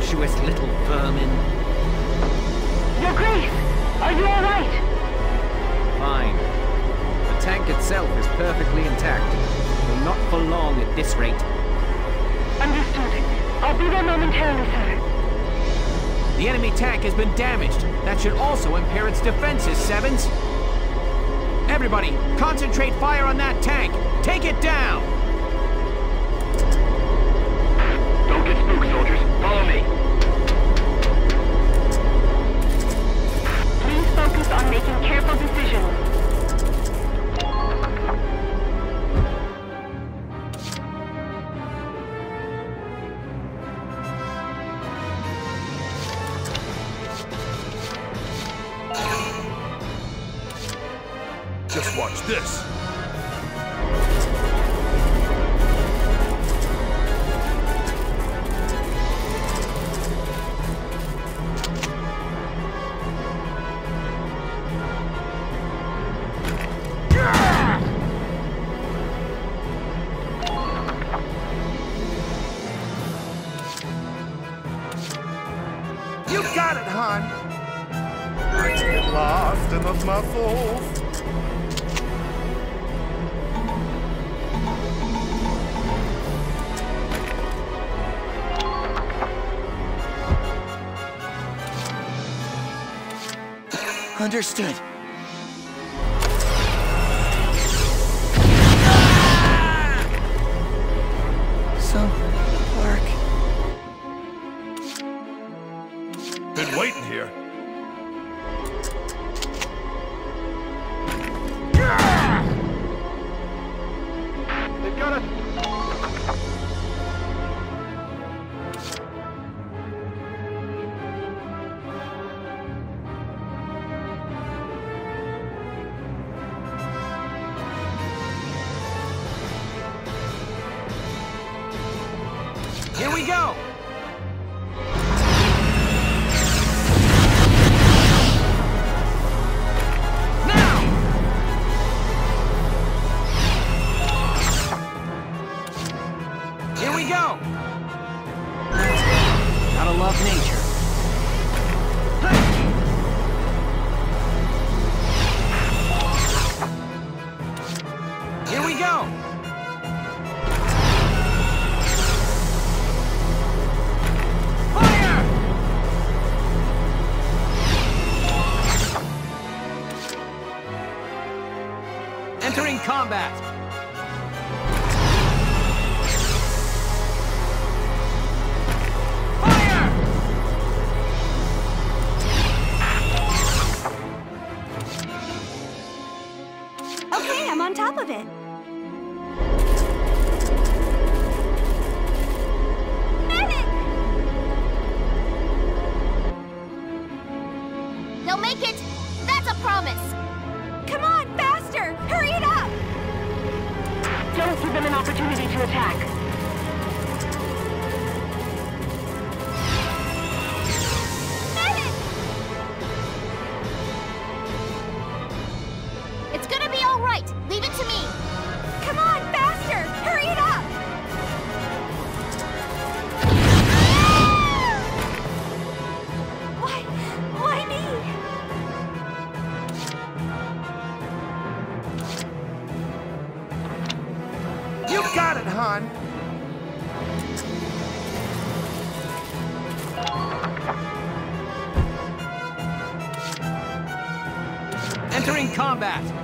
presumptuous little vermin. Your Grace! Are you alright? Fine. The tank itself is perfectly intact. Though not for long at this rate. Understood. I'll be there momentarily, sir. The enemy tank has been damaged. That should also impair its defenses, Sevens. Everybody, concentrate fire on that tank! Take it down! Don't get spooked, soldiers. Follow me. Please focus on making careful decisions. Just watch this. You got it, hon. I get lost in those muscles. Understood. Some work. Been waiting here. They've got us. Here we go! Now! Here we go! Gotta love nature. Here we go! Entering combat! Fire! Okay, I'm on top of it. Medic! They'll make it! That's a promise! Come on, faster! Hurry it up! Don't give them an opportunity to attack. Medic! It's gonna be all right. Leave it to me. Come on, faster! Hurry it up! Why me? You got it, hon. Entering combat!